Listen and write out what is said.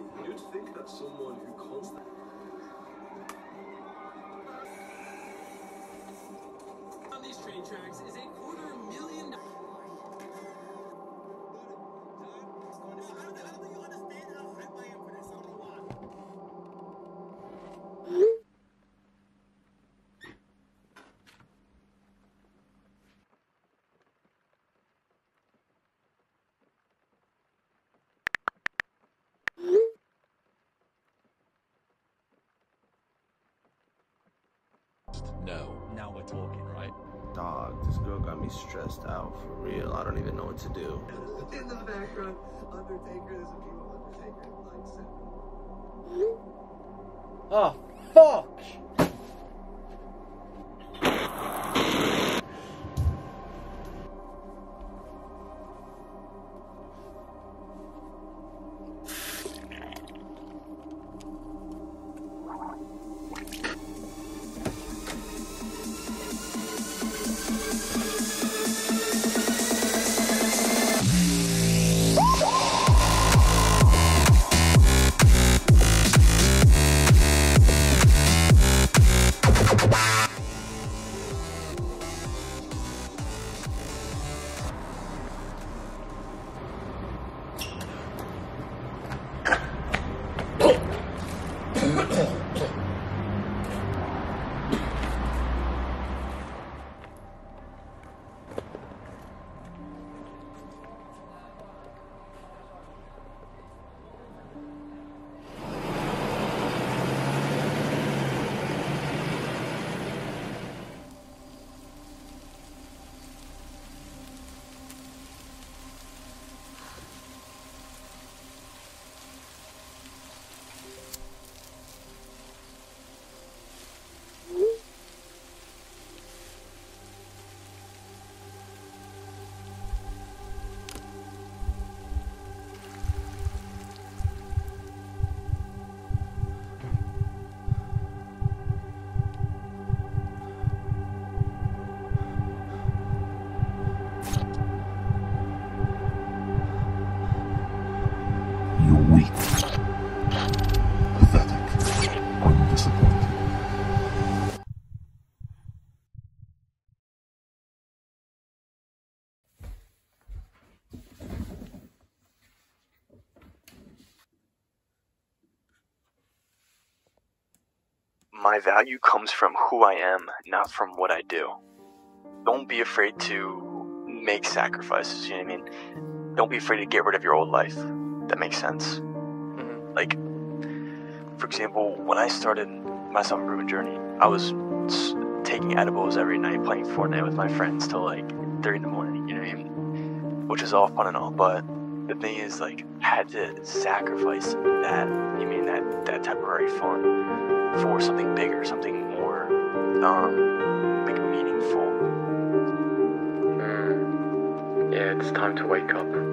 You'd think that someone who constantly... On these train tracks is $250,000. I don't think you understand how hype I am for this. I don't know why. No, now we're talking, right? Dog, this girl got me stressed out for real. I don't even know what to do. In the background, Undertaker, there's a view of Undertaker in Oh, fuck! You're weak, pathetic, undisappointed. My value comes from who I am, not from what I do. Don't be afraid to make sacrifices, you know what I mean? Don't be afraid to get rid of your old life. That makes sense. Like, for example, when I started my self-improvement journey, I was taking edibles every night, playing Fortnite with my friends till like 3 in the morning, you know what I mean? Which is all fun and all, but the thing is, like, I had to sacrifice that, you mean that temporary fun for something bigger, something more, like, meaningful. Yeah, it's time to wake up.